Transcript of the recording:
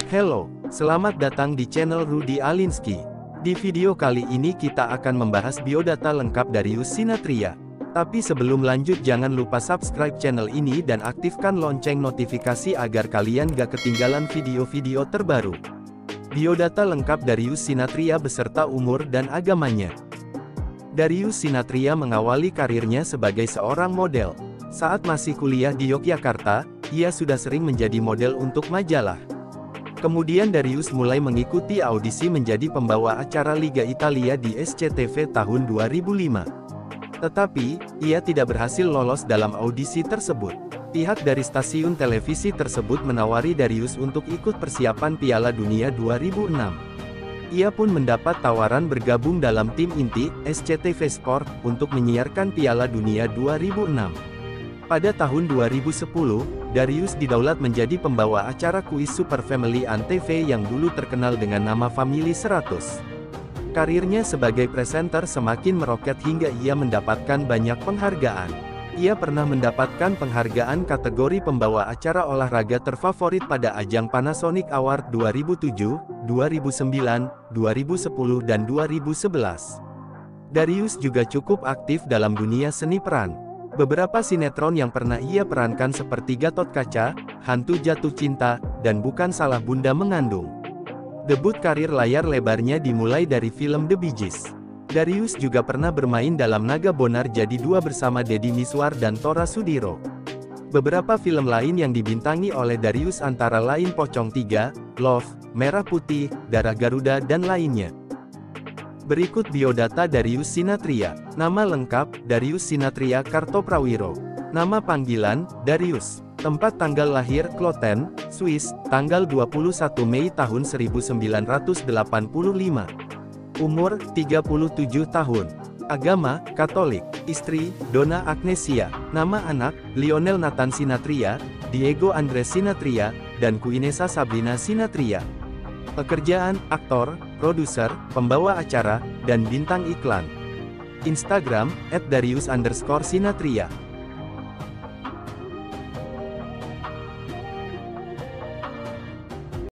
Hello, selamat datang di channel Rudy Alinsky. Di video kali ini kita akan membahas biodata lengkap Darius Sinathrya. Tapi sebelum lanjut jangan lupa subscribe channel ini dan aktifkan lonceng notifikasi agar kalian gak ketinggalan video-video terbaru. Biodata lengkap Darius Sinathrya beserta umur dan agamanya. Darius Sinathrya mengawali karirnya sebagai seorang model. Saat masih kuliah di Yogyakarta, ia sudah sering menjadi model untuk majalah. Kemudian Darius mulai mengikuti audisi menjadi pembawa acara Liga Italia di SCTV tahun 2005. Tetapi, ia tidak berhasil lolos dalam audisi tersebut. Pihak dari stasiun televisi tersebut menawari Darius untuk ikut persiapan Piala Dunia 2006. Ia pun mendapat tawaran bergabung dalam tim inti, SCTV Sport, untuk menyiarkan Piala Dunia 2006. Pada tahun 2010, Darius didaulat menjadi pembawa acara kuis Super Family Antv yang dulu terkenal dengan nama Family 100. Karirnya sebagai presenter semakin meroket hingga ia mendapatkan banyak penghargaan. Ia pernah mendapatkan penghargaan kategori pembawa acara olahraga terfavorit pada ajang Panasonic Award 2007, 2009, 2010 dan 2011. Darius juga cukup aktif dalam dunia seni peran. Beberapa sinetron yang pernah ia perankan seperti Gatot Kaca, Hantu Jatuh Cinta, dan Bukan Salah Bunda Mengandung. Debut karir layar lebarnya dimulai dari film The Bee Gees. Darius juga pernah bermain dalam Naga Bonar Jadi Dua bersama Deddy Mizwar dan Tora Sudiro. Beberapa film lain yang dibintangi oleh Darius antara lain Pocong 3, Love, Merah Putih, Darah Garuda dan lainnya. Berikut biodata Darius Sinathrya. Nama lengkap, Darius Sinathrya Kartoprawiro. Nama panggilan, Darius. Tempat tanggal lahir, Kloten, Swiss, tanggal 21 Mei tahun 1985. Umur, 37 tahun. Agama, Katolik. Istri, Donna Agnesia. Nama anak, Lionel Nathan Sinathrya, Diego Andres Sinathrya, dan Quinesa Sabrina Sinathrya. Pekerjaan, aktor, produser, pembawa acara, dan bintang iklan. Instagram, @Darius_Sinathrya.